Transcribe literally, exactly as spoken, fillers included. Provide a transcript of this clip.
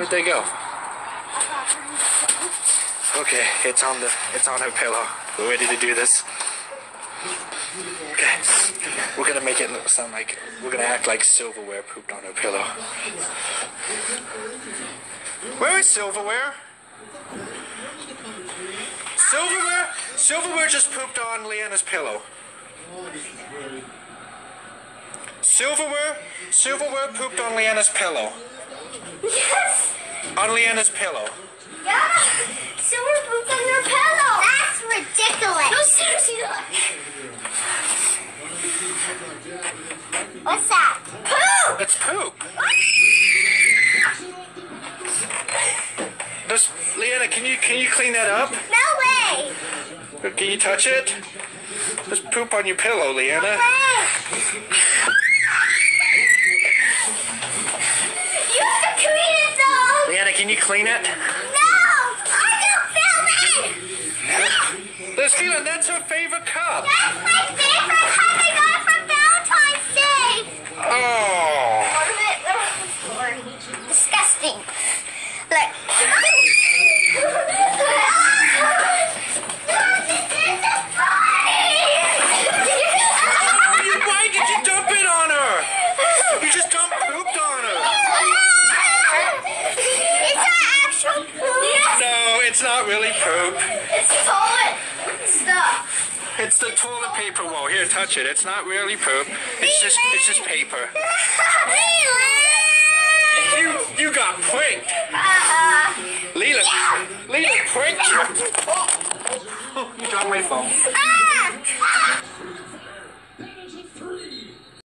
Where'd they go? Okay, it's on the it's on her pillow. We're ready to do this. Okay, we're gonna make it sound like we're gonna act like silverware pooped on her pillow. Where is silverware? Silverware? Silverware just pooped on Leanna's pillow. Silverware? Silverware pooped on Leanna's pillow. Yes! On Leanna's pillow. Yeah! Silver pooped on your pillow! That's ridiculous! No, seriously, look! What's that? Poop! It's poop. Does, Leanna, can you can you clean that up? No way! Can you touch it? There's poop on your pillow, Leanna. No way! You have to clean it though! Leanna, can you clean it? No! I don't film it! Let's feel it. That's her favorite cup. That's my favorite cup. I got it for Valentine's Day. Oh. Disgusting. Look. Why did you dump it on her? You just dumped pooped on her. Is that actual poop? Yes. No, it's not really poop. It's toilet stuff. It's the toilet paper roll. Here, touch it. It's not really poop. It's just it's just paper. You you got pranked. Uh, Leela, Leela pranked you. You dropped my phone. ah!